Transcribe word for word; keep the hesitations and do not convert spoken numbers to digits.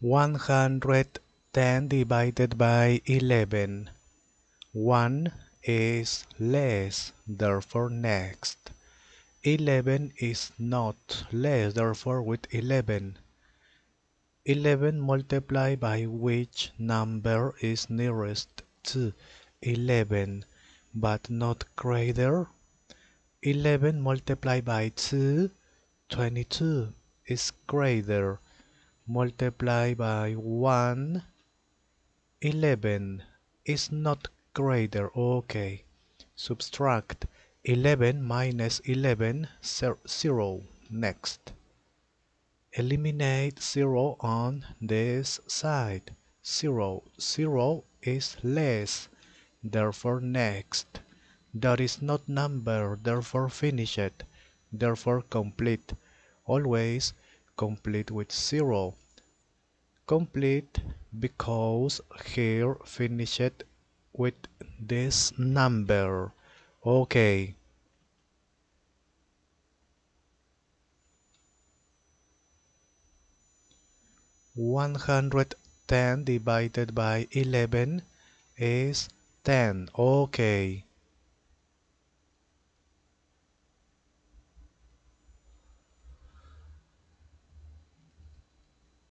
one hundred ten divided by eleven. one is less, therefore next. eleven is not less, therefore with eleven. eleven multiplied by which number is nearest to eleven but not greater? eleven multiplied by two, twenty-two, is greater. Multiplied by one, eleven is not greater. Okay. Subtract eleven minus eleven, zero. Next. Eliminate zero on this side. zero. zero is less, therefore next. That is not number, therefore finish it. Therefore complete. Always complete with zero. Complete because here finish it with this number. Okay. one hundred ten divided by eleven is ten. Okay.